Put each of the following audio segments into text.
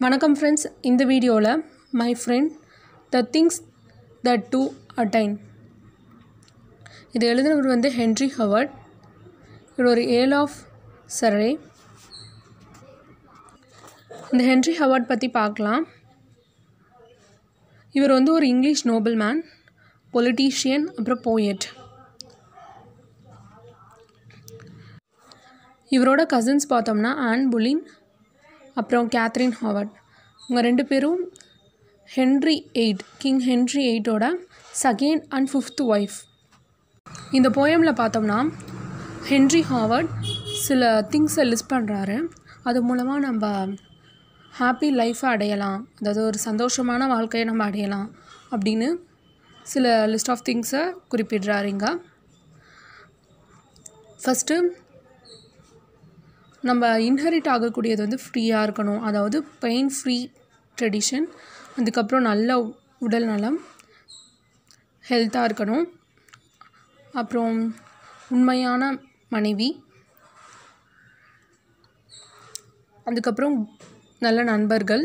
வணக்கம் ஃப்ரெண்ட்ஸ், இந்த வீடியோவில் my friend the things that to attain இது எழுதினவர் வந்து ஹென்ரி ஹவர்ட். இவர் ஒரு ஏர்ல் ஆஃப் சர்ரே. இந்த ஹென்ரி ஹவர்ட் பற்றி பார்க்கலாம். இவர் வந்து ஒரு இங்கிலீஷ் நோபல் மேன், பொலிட்டீஷியன், அப்புறம் போயட். இவரோட கசின்ஸ் பார்த்தோம்னா ஆன் புலின் அப்புறம் கேத்ரின் ஹாவர்ட். இவங்க ரெண்டு பேரும் கிங் ஹென்ரி எயிட்டோட செகண்ட் அண்ட் ஃபிஃப்த் ஒய்ஃப். இந்த போயமில் பார்த்தோம்னா ஹென்ரி ஹாவர்ட் சில திங்ஸை லிஸ்ட் பண்ணுறாரு. அது மூலமாக நம்ம ஹாப்பி லைஃப்பை அடையலாம், அதாவது ஒரு சந்தோஷமான வாழ்க்கையை நம்ம அடையலாம் அப்படின்னு சில லிஸ்ட் ஆஃப் திங்ஸை குறிப்பிடுறாருங்க. ஃபஸ்ட்டு, நம்ம இன்ஹெரிட் ஆகக்கூடியது வந்து ஃப்ரீயாக இருக்கணும், அதாவது பெயின் ஃப்ரீ ட்ரெடிஷன். அதுக்கப்புறம் நல்ல உடல் நலம், ஹெல்த்தாக இருக்கணும். அப்புறம் உண்மையான மனைவி, அதுக்கப்புறம் நல்ல நண்பர்கள்,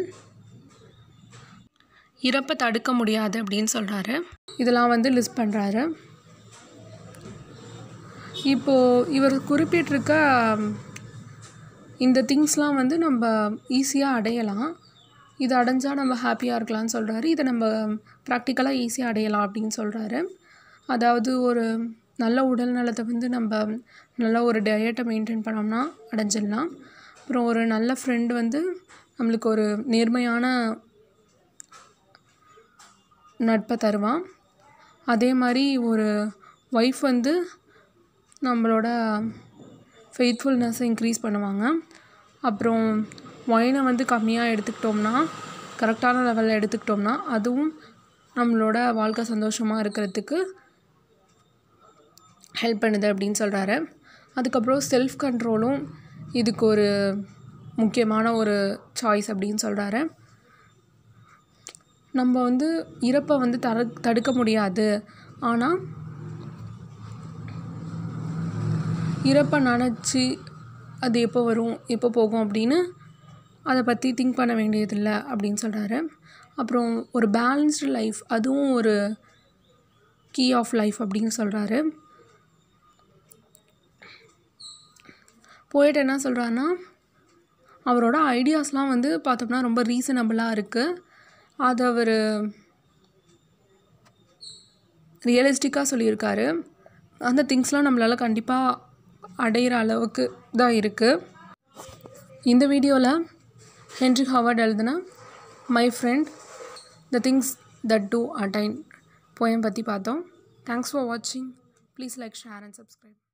இறப்பை தடுக்க முடியாது அப்படின்னு சொல்கிறாரு. இதெல்லாம் வந்து லிஸ்ட் பண்ணுறாரு. இப்போது இவர் குறிப்பிட்டிருக்க இந்த திங்ஸ்லாம் வந்து நம்ம ஈஸியாக அடையலாம், இது அடைஞ்சால் நம்ம ஹாப்பியாக இருக்கலாம்னு சொல்கிறாரு. இதை நம்ம ப்ராக்டிக்கலாக ஈஸியாக அடையலாம் அப்படின்னு சொல்கிறாரு. அதாவது ஒரு நல்ல உடல் நலத்தை வந்து நம்ம நல்ல ஒரு டயட்டை மெயின்டைன் பண்ணோம்னா அடைஞ்சிடலாம். அப்புறம் ஒரு நல்ல ஃப்ரெண்டு வந்து நம்மளுக்கு ஒரு நேர்மையான நட்பை தருவான். அதே மாதிரி ஒரு ஒய்ஃப் வந்து நம்மளோட ஃபெய்த்ஃபுல்னஸை இன்க்ரீஸ் பண்ணுவாங்க. அப்புறம் ஒயினை வந்து கம்மியாக எடுத்துக்கிட்டோம்னா, கரெக்டான லெவலில் எடுத்துக்கிட்டோம்னா அதுவும் நம்மளோட வாழ்க்கை சந்தோஷமாக இருக்கிறதுக்கு ஹெல்ப் பண்ணுது அப்படின்னு சொல்கிறாரு. அதுக்கப்புறம் செல்ஃப் கண்ட்ரோலும் இதுக்கு ஒரு முக்கியமான ஒரு சாய்ஸ் அப்படின்னு சொல்கிறாரு. நம்ம வந்து இறப்பை வந்து தடுக்க முடியாது, ஆனால் இறப்பை நினச்சி அது எப்போ வரும் எப்போ போகும் அப்படின்னு அதை பற்றி திங்க் பண்ண வேண்டியதில்லை அப்படின்னு சொல்கிறாரு. அப்புறம் ஒரு பேலன்ஸ்டு லைஃப், அதுவும் ஒரு கீ ஆஃப் லைஃப் அப்படின்னு சொல்கிறாரு. போய்ட்டு என்ன சொல்கிறாருன்னா, அவரோட ஐடியாஸ்லாம் வந்து பார்த்தோம்னா ரொம்ப ரீசனபிளாக இருக்குது. அதை அவர் ரியலிஸ்டிக்காக சொல்லியிருக்காரு. அந்த திங்ஸ்லாம் நம்மளால் கண்டிப்பாக அடையிற அளவுக்கு தான் இருக்குது. இந்த வீடியோவில் ஹென்ரி ஹாவர்ட் எழுதின my friend the things that to attain poem பற்றி பார்த்தோம். தேங்க்ஸ் ஃபார் வாட்சிங். Please like, share and subscribe.